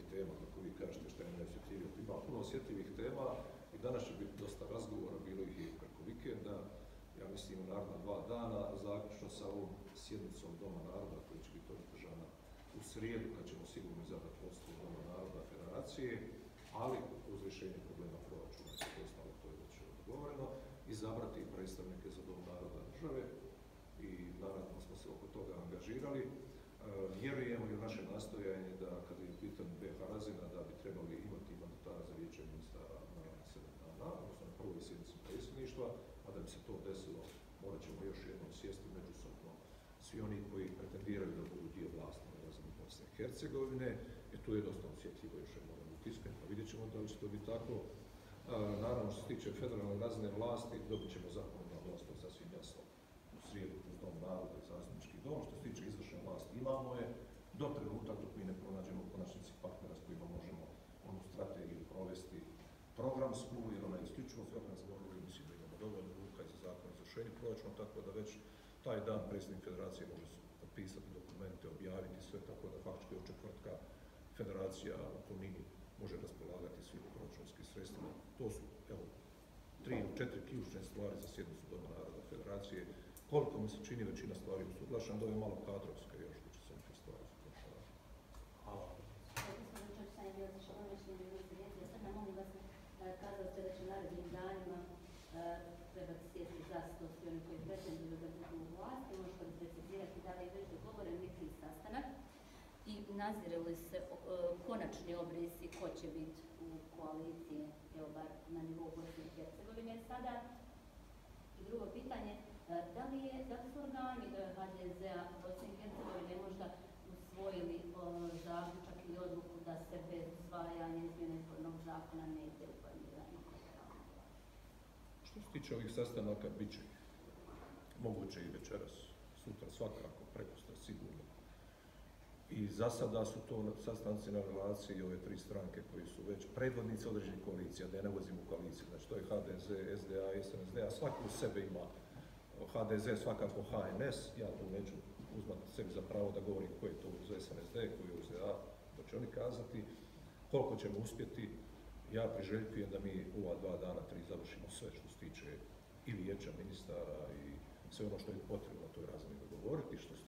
tema, kako vi kažete, što je najosjetljivije. Ima puno osjetljivih tema i danas će biti dosta razgovora, bilo ih i preko vikenda. Ja mislim u naredna 2 dana, zaključno sa ovom sjednicom Doma naroda koja će biti održana u srijedu, kad ćemo sigurno izabrati vodstvo Doma naroda Federacije, ali uz rješenje problema proračuna, sve ostalo to je već dogovoreno, izabrati predstavnike za Dom naroda države i naravno smo se oko toga angažirali. Vjerujemo i u naše nastojanje da kada je u pitanju BiH razina da bi trebali imati mandatara za vijeće ministara na 7 dana, odnosno na prvoj sjednici predsjedništva, a da bi se to desilo morat ćemo još jednom sjesti međusobno svi oni koji pretendiraju da budu dio vlasti na razini Bosne i Hercegovine, jer tu je dosta osjetljivo, još je moram biti iskren, pa vidjet ćemo da li će to biti tako. Naravno, što se tiče federalne razine vlasti, dobit ćemo zakonodavnu vlast, to je sasvim jasno, u srijedu uz Dom naroda i zastupnički dom. Što se tiče izvršne vlasti, imamo je do trenutka dok mi ne pronađemo u konačnici partnera s kojima možemo onu strategiju provesti programsku, jer ona je isključivo programska, mislim da imamo dovoljno ruka i za zakon o izvršenju proračuna, tako da već taj dan predsjednik federacije može potpisati dokumente, objaviti sve, tako da faktički od četvrtka federacija u punini može raspolagati svim proračunskim sredstvima. To su, evo, 3 ili 4 ključne stvari za sjednicu Doma naroda Federacije. Koliko mi se čini većina stvari usuglašena, da je malo kadrovska još, da će se neke stvari usuglašavati. Hvala. Kazali ste da će narednim danima trebati sjesti za sto svi oni koji pretenduju da budu u vlasti, možete li precizirati da li je već dogovoren neki sastanak i nazire li se konačni obrisi ko će biti u koaliciji, evo bar na nivou Bosne i Hercegovine sada. I drugo pitanje, da li su organi HDZ-a Bosne i Hercegovine možda usvojili zaključak ili odluku da se bez usvajanja izmjene izbornog zakona ne ide u formiranje federalne vlasti? Što se tiče ovih sastanaka, bit će moguće i večeras, sutra svakako, prekosutra sigurno. I za sada su to sastanci na relaciji ove 3 stranke koji su već predvodnici određenih koalicija, da je ne vozimo u koaliciju. Znači to je HDZ, SDA i SNSD, a svaki u sebe ima HDZ, svakako HNS, ja tu neću uzmati sebi za pravo da govorim ko je to uz SNSD, ko je uz SDA, to će oni kazati. Koliko ćemo uspjeti, ja priželjkujem da mi ova 2 dana, 3 završimo sve što se tiče i vijeća ministara i sve ono što je potrebno na toj razini dogovoriti. Što se